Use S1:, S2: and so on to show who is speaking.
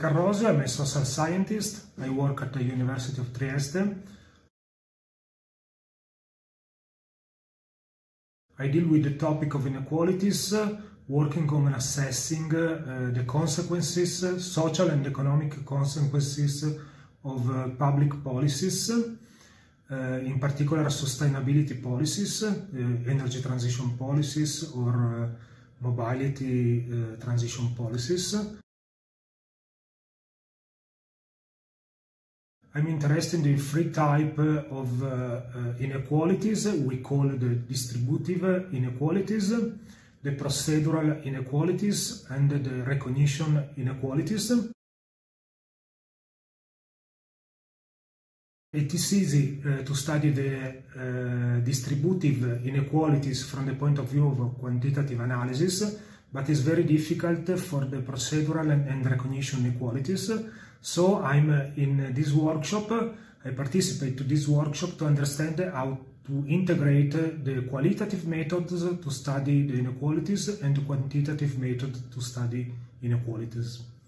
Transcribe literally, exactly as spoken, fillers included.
S1: Carrosio, I'm a social scientist. I work at the University of Trieste. I deal with the topic of inequalities, working on assessing uh, the consequences, social and economic consequences of uh, public policies, uh, in particular sustainability policies, uh, energy transition policies, or uh, mobility uh, transition policies. I'm interested in three types of uh, uh, inequalities. We call the distributive inequalities, the procedural inequalities, and the recognition inequalities. It is easy uh, to study the uh, distributive inequalities from the point of view of quantitative analysis, but it's very difficult for the procedural and, and recognition inequalities. So I'm in this workshop, I participate to this workshop to understand how to integrate the qualitative methods to study the inequalities and the quantitative method to study inequalities.